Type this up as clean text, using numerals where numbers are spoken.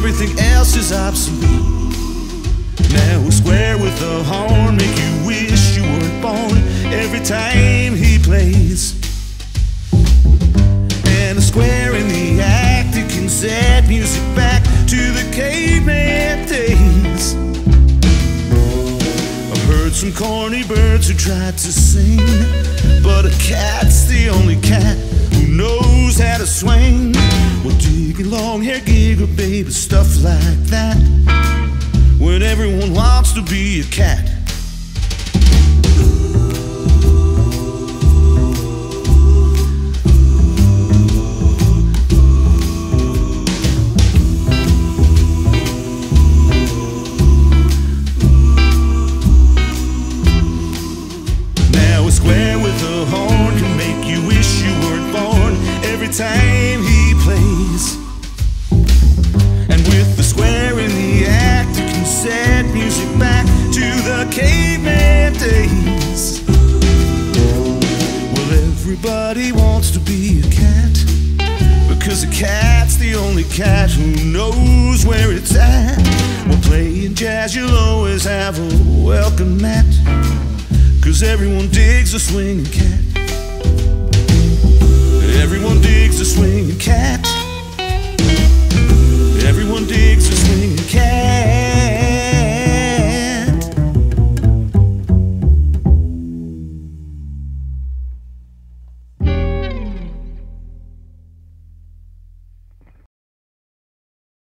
everything else is obsolete. Now a square with a horn make you wish you weren't born every time he plays. And a square in the act, it can set music back to the caveman days. I've heard some corny birds who tried to sing, but a cat's the only cat who knows how to swing. Well, dig a long hair giggle, baby, stuff like that, when everyone wants to be a cat. Now a square with a horn can make you wish you weren't born every time he plays. And with the square in the act, you can set music back to the caveman days. Well, everybody wants to be a cat, because a cat's the only cat who knows where it's at. Well, playing jazz, you'll always have a welcome mat, because everyone digs a swinging cat. Everyone digs